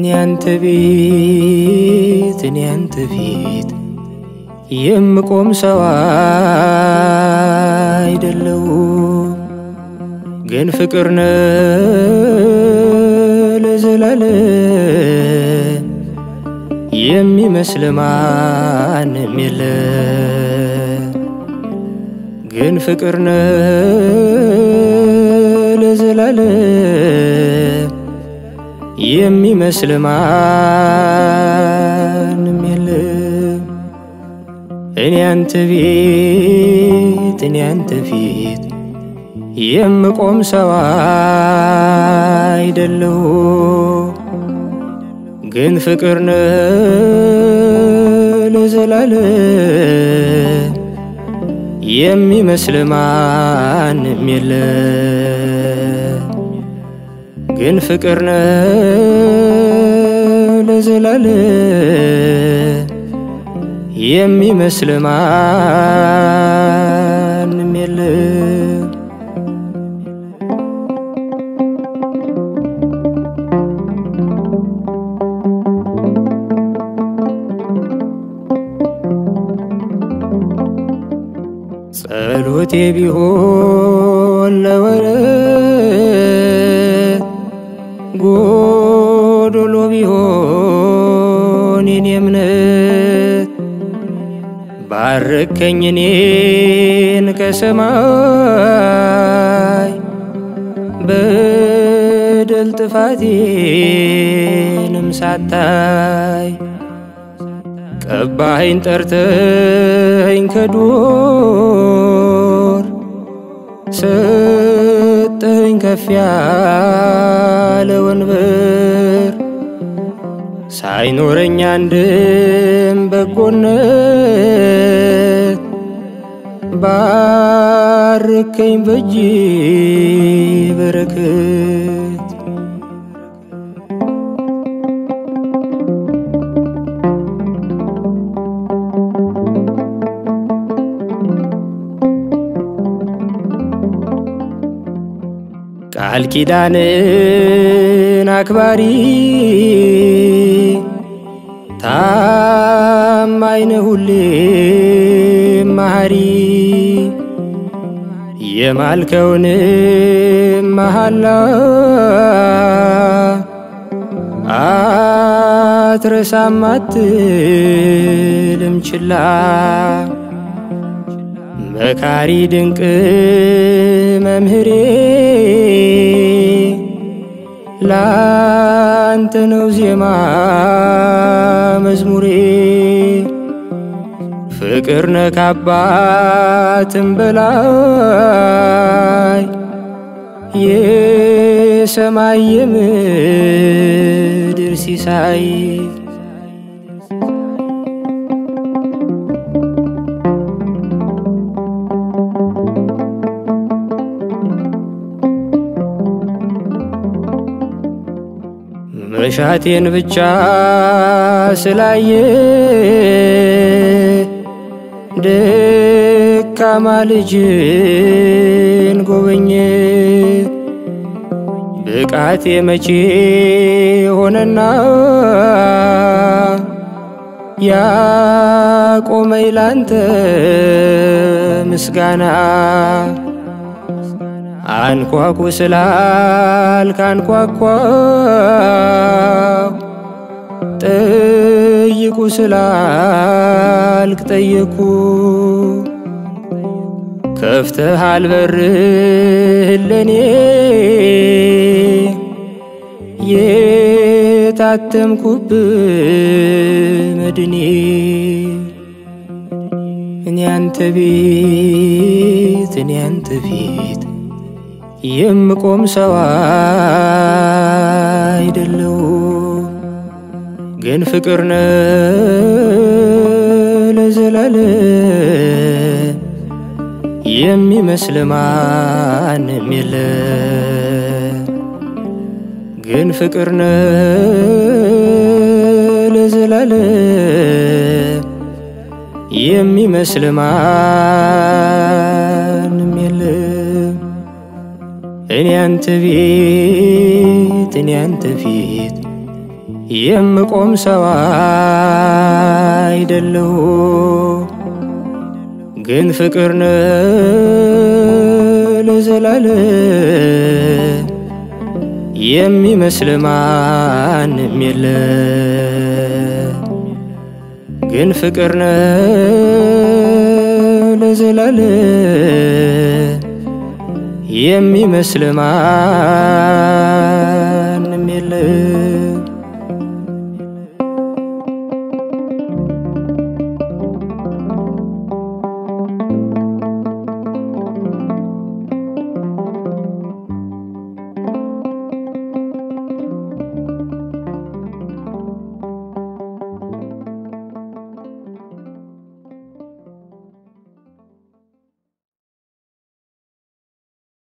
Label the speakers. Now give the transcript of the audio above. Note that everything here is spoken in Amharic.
Speaker 1: እኔ አንተ ፊት የምቆም ሰው አይደለሁ ግን ፍቅር ነህ ለዘላለም የሚመስል ማንም የለም ግን ፍቅር ነህ ለዘላለም የሚመስል ማንም የለም እኔ አንተ ፊት የምቆም ሰው አይደለሁ ግን ፍቅር ነህ ለዘላለም የሚመስል ማንም የለም ግን ፍቅር ነህ ለዘላለም የሚመስል ማንም የለም ጸሎቴ ቢሆን ለወረት ጎዶሎ ቢሆን የኔ እምነት ባርከኝ እኔን ከሰማይ በደል ጥፋቴንም ሳታይ ቀባኸኝ ጠርተኸኝ ከዱር ሰጠኸኝ ከፍ ያለ ወንበር ሳይኖረኝ አንድም በጎነት ባርከኝ በእጅ በረከት ቃል ኪዳንን አክባሪ ታማኝ ነህ ሁሌም መሐሪ የማልከውን መሐላ አትረሳም አትልም ችላ መካሪ ድንቅ መምህሬ ላንተ ነው ዜማ መዝሙሬ ፍቅር ነህ ከአባትም በላይ የሰማይ የምድር ሲሳይ መሻቴን ብቻ ስላየ ደካማ ልጅን ጎበኘ ብቃቴ መቼ ሆነና ያቆመኝ ላንተ ምስጋና አንኳኩ ስላልክ አንኳኳው ጠይቁ ስላልክ ጠየኩ ከፍተሃል በርህን ለኔ የታተምኩብህ መድኔ እኔ አንተ ፊት የምቆም ሰው አይደለሁ ግን ፍቅር ነህ ለዘላለም የሚመስል ማንም የለም ግን ፍቅር ነህ ለዘላለም የሚመስል ማንም የለም እኔ አንተ ፊት የምቆም ሰው አይደለሁ ግን ፍቅር ነው ለዘላለም የሚመስል ማንም የለም ግን ፍቅር ነው ለዘላለም የሚመስል ማንም የለም